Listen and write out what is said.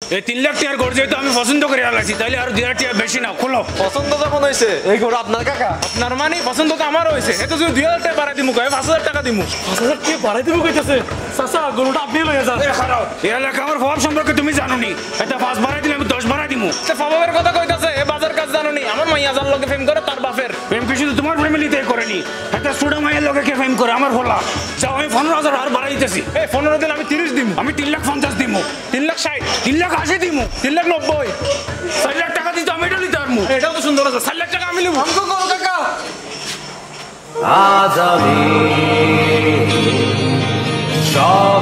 এই 3 লাখ টাকার ঘর যেহেতু আমি পছন্দ করে আলাইছি তাহলে আর 2 লাখ টাকা বেশি না খোলো। পছন্দ যখন হয়েছে এই ঘর আপনার কাকা? আপনার মানে পছন্দ তো আমার হয়েছে, এত যদি 2,000 টাকা বাড়াই দিমু কয় 5,000 টাকা দিমু। 5,000 টাকা বাড়াই দিব কইতাছে চাচা, গরুটা আপনি লইয়া যান। এই এলাকা আমার ভাব সম্পর্কে তুমি জানো নি, এটা 5 বাড়াই দিলে আমি 10 বাড়াই দিমু। ফাবাবের কথা কইতাছে, এ বাজার কাজ জানো নি? আমার মাইয়া যার লগে প্রেম করে তার বাপের প্রেম কি শুধু তোমার ফ্যামিলিতেই করেনি, একটা স্টুডেন্ট মায়ের লোকে কে প্রেম করে আমার বলা। যাও আমি 15,000 আর বাড়াই দিতেছি। এই 15 দিন আমি 30 দিমু। আমি 3,50,000 দিমু, 3,60,000, 3,80,000 দিমু, 3,90,000। 4 লাখ টাকা দিতে আমি এটা নিতে পারবো। এটাও তো সুন্দর আছে, 4 লাখ টাকা আমি লিখবো। অঙ্ক করো কাকা। আজ আমি সব